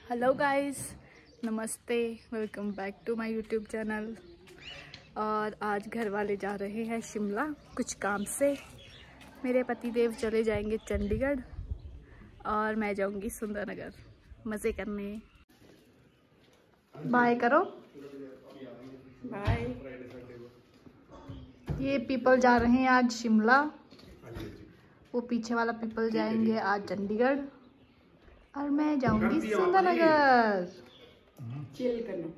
Hello guys, नमस्ते, welcome back to my YouTube channel. और आज घर वाले जा रहे हैं शिमला कुछ काम से। मेरे पतिदेव चले जाएंगे चंडीगढ़ और मैं जाऊंगी सुंदरनगर मज़े करने। बाय करो, बाय। ये पीपल जा रहे हैं आज शिमला, वो पीछे वाला पीपल जाएंगे आज चंडीगढ़ और मैं जाऊंगी सुंदरनगर चिल करने।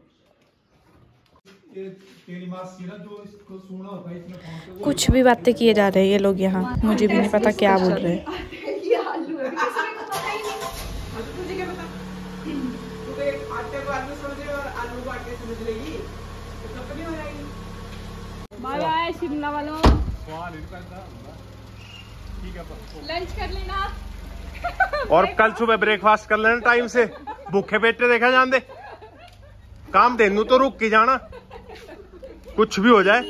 कुछ भी बातें किए जा रहे हैं ये लोग यहाँ, मुझे भी नहीं पता क्या बोल रहे हैं। बाय बाय शिमला वालों, लंच कर लेना और कल सुबह ब्रेकफास्ट कर लेना टाइम से। भूखे पेटे देखा जान दे, काम देनू तो रुक के जाना, कुछ भी हो जाए।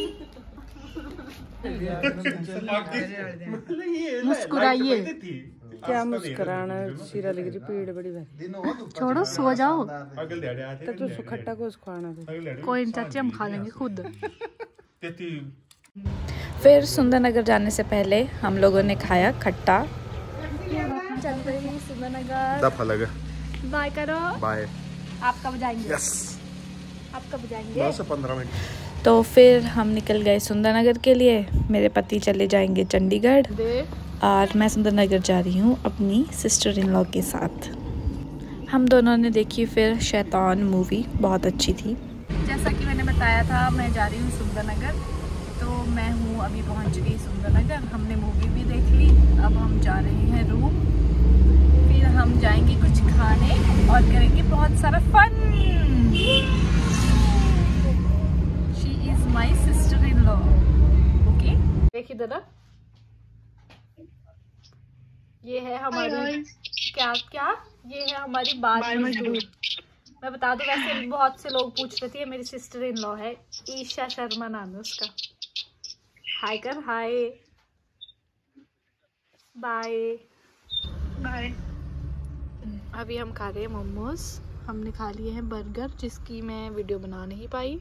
मुस्कुराइए। क्या मुस्कुराना, सीरा लग रही पीड़ बड़ी भारी। छोड़ो, सो जाओ। तो खट्टा को खाना कोई नहीं चाची, हम खा लेंगे खुद। फिर सुंदरनगर जाने से पहले हम लोगों ने खाया खट्टा। चल रही है सुंदरनगर। दफा लगे। बाय करो। बाय। आप कब जाएंगे? यस, आप कब जाएंगे? 10 से 15 मिनट। तो फिर हम निकल गए सुंदरनगर के लिए। मेरे पति चले जाएंगे चंडीगढ़ और मैं सुंदरनगर जा रही हूँ अपनी सिस्टर इन लॉ के साथ। हम दोनों ने देखी फिर शैतान मूवी, बहुत अच्छी थी। जैसा कि मैंने बताया था, मैं जा रही हूँ सुंदरनगर, तो मैं हूँ अभी पहुँच गई सुंदरनगर। हमने मूवी भी देख ली, अब हम जा रहे हैं रूम। फिर हम जाएंगे कुछ खाने और करेंगे बहुत सारा fun. She is my sister in law. Okay, देखिए दादा, ये है हमारी क्या क्या ये है हमारी बात मशहूर। मैं बता दूं, वैसे बहुत से लोग पूछ रहे थे, मेरी सिस्टर इन लॉ है, ईशा शर्मा नाम है उसका। हाय कर, हाय, बाय बाय। अभी हम खा रहे हैं मोमोज। हमने खा लिए हैं बर्गर, जिसकी मैं वीडियो बना नहीं पाई।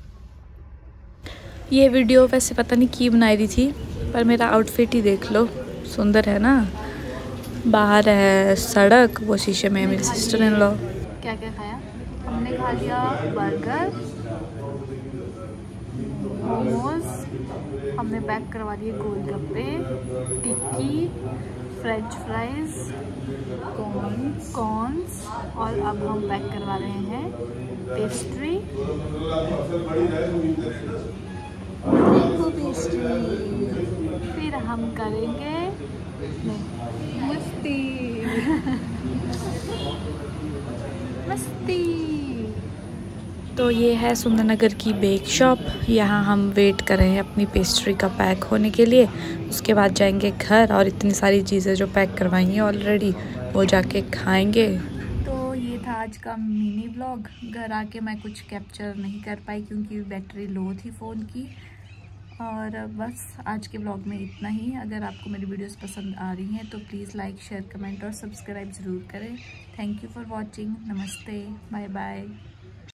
ये वीडियो वैसे पता नहीं की बनाई रही थी, पर मेरा आउटफिट ही देख लो, सुंदर है ना। बाहर है सड़क, वो शीशे में है मेरी सिस्टर इन लॉ। क्या क्या खाया? हमने खा लिया बर्गर, मोमोज, हमने पैक करवा दिए golgappe, tikki, French fries, corns, और अब हम पैक करवा रहे हैं पेस्ट्री। फिर हम करेंगे मस्ती। मस्ती। तो ये है सुंदरनगर की बेक शॉप। यहाँ हम वेट कर रहे हैं अपनी पेस्ट्री का पैक होने के लिए। उसके बाद जाएंगे घर और इतनी सारी चीज़ें जो पैक करवाई हैं ऑलरेडी, वो जाके खाएंगे। तो ये था आज का मिनी व्लॉग। घर आके मैं कुछ कैप्चर नहीं कर पाई क्योंकि बैटरी लो थी फ़ोन की। और बस आज के व्लॉग में इतना ही। अगर आपको मेरी वीडियोस पसंद आ रही हैं तो प्लीज़ लाइक, शेयर, कमेंट और सब्सक्राइब ज़रूर करें। Thank you for watching. नमस्ते, बाय बाय।